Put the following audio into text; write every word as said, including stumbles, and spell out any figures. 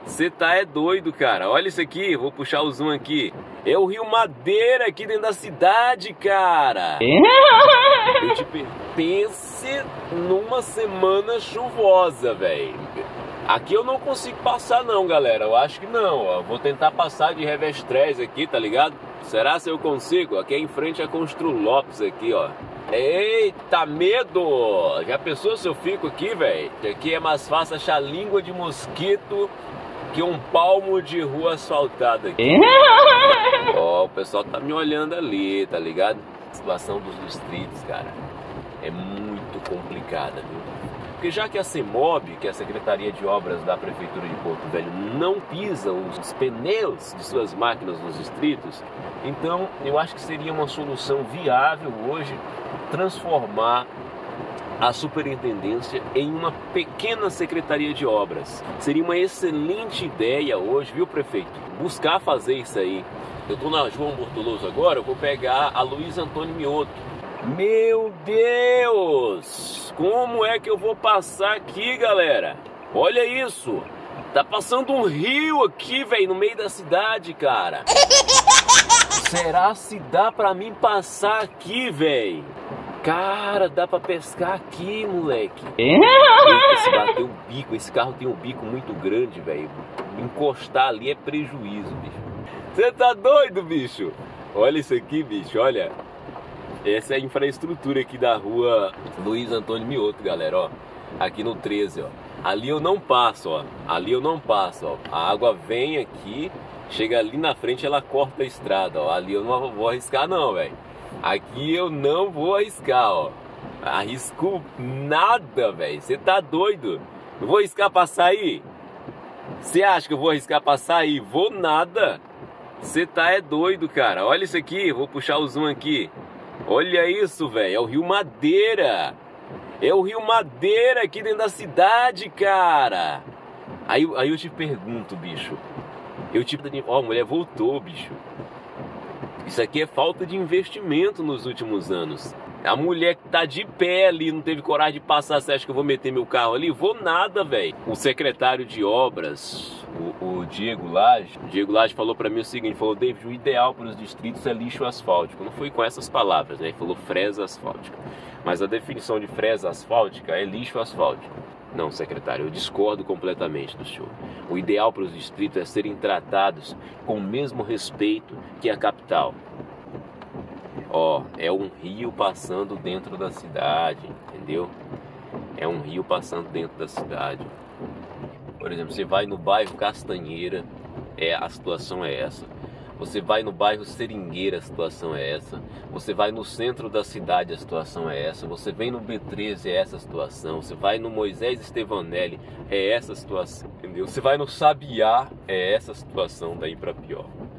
Você tá é doido, cara. Olha isso aqui, vou puxar o zoom aqui. É o Rio Madeira aqui dentro da cidade, cara. Eu te per... pense numa semana chuvosa, velho. Aqui eu não consigo passar não, galera. Eu acho que não, ó. Vou tentar passar de Revestrez aqui, tá ligado? Será se eu consigo? Aqui é em frente a Constru Lopes aqui, ó. Eita, medo! Já pensou se eu fico aqui, velho? Aqui é mais fácil achar língua de mosquito que um palmo de rua asfaltada aqui. Ó, o pessoal tá me olhando ali, tá ligado? A situação dos distritos, cara, é muito complicada, viu? Porque já que a CEMOB, que é a Secretaria de Obras da Prefeitura de Porto Velho, não pisa os pneus de suas máquinas nos distritos, então eu acho que seria uma solução viável hoje transformar a superintendência em uma pequena secretaria de obras. Seria uma excelente ideia hoje, viu, prefeito? Buscar fazer isso aí. Eu tô na João Bortoloso agora, eu vou pegar a Luiz Antônio Mioto. Meu Deus! Como é que eu vou passar aqui, galera? Olha isso! Tá passando um rio aqui, velho, no meio da cidade, cara. Será se dá pra mim passar aqui, velho? Cara, dá pra pescar aqui, moleque. Eita, se bater o bico, esse carro tem um bico muito grande, velho. Encostar ali é prejuízo, bicho. Você tá doido, bicho? Olha isso aqui, bicho, olha. Essa é a infraestrutura aqui da rua Luiz Antônio Mioto, galera, ó. Aqui no treze, ó. Ali eu não passo, ó. Ali eu não passo, ó. A água vem aqui, chega ali na frente, ela corta a estrada, ó. Ali eu não vou arriscar não, velho. Aqui eu não vou arriscar, ó. Arrisco nada, velho. Você tá doido? Eu vou arriscar pra sair? Você acha que eu vou arriscar pra sair? Vou nada. Você tá é doido, cara. Olha isso aqui, vou puxar o zoom aqui. Olha isso, velho. É o Rio Madeira. É o Rio Madeira aqui dentro da cidade, cara. Aí, aí eu te pergunto, bicho. Eu te... Ó, a mulher voltou, bicho. Isso aqui é falta de investimento nos últimos anos. A mulher que tá de pé ali, não teve coragem de passar, você acha que eu vou meter meu carro ali? Vou nada, velho. O secretário de obras, o, o Diego Lage, o Diego Lage falou pra mim o seguinte, falou, David, o ideal para os distritos é lixo asfáltico. Não foi com essas palavras, né? Ele falou fresa asfáltica. Mas a definição de fresa asfáltica é lixo asfáltico. Não, secretário, eu discordo completamente do senhor. O ideal para os distritos é serem tratados com o mesmo respeito que a capital. Ó, é um rio passando dentro da cidade, entendeu? É um rio passando dentro da cidade. Por exemplo, você vai no bairro Castanheira, é, a situação é essa. Você vai no bairro Seringueira, a situação é essa. Você vai no centro da cidade, a situação é essa. Você vem no B treze, é essa a situação. Você vai no Moisés Estevanelli, é essa a situação, entendeu? Você vai no Sabiá, é essa a situação, daí pra pior.